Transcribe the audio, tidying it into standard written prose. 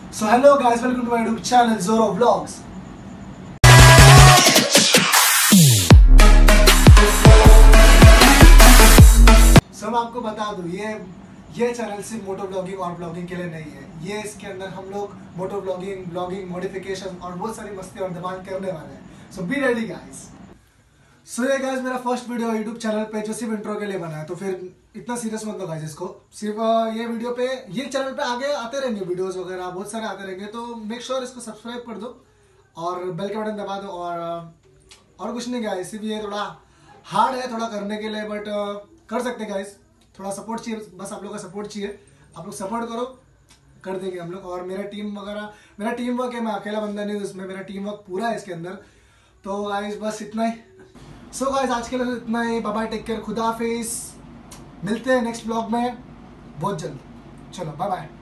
So hello guys, welcome to my YouTube channel ZoRo Vlogs. So मैं आपको बता दूं, ये चैनल सिर्फ मोटो ब्लॉगिंग और ब्लॉगिंग के लिए नहीं है। ये इसके अंदर हम लोग मोटो ब्लॉगिंग, मॉडिफिकेशन और बहुत सारी मस्ती और धमाल करने वाले हैं। So be ready guys. So ये गाइस मेरा फर्स्ट वीडियो यूट्यूब चैनल पे जो सिर्फ इंट्रो के लिए बना है, तो फिर इतना सीरियस मत लो गाइस इसको। सिर्फ ये वीडियो पे, ये चैनल पे आगे आते रहेंगे वीडियोस वगैरह, बहुत सारे आते रहेंगे, तो मेक श्योर इसको सब्सक्राइब कर दो और बेल का बटन दबा दो। और कुछ नहीं गाइस, सिर्फ ये थोड़ा हार्ड है थोड़ा करने के लिए, बट कर सकते गाइस। थोड़ा सपोर्ट चाहिए, बस आप लोग का सपोर्ट चाहिए। आप लोग सपोर्ट करो, कर देंगे हम लोग। और मेरा टीम वर्क है, मैं अकेला बंदा नहीं हूँ इसमें, मेरा टीम वर्क पूरा है इसके अंदर। तो गाइस बस इतना ही। सो गाइस आज के लिए इतना ही। बाय बाय, टेक केयर, खुदा हाफिज। मिलते हैं नेक्स्ट ब्लॉग में बहुत जल्द। चलो बाय बाय।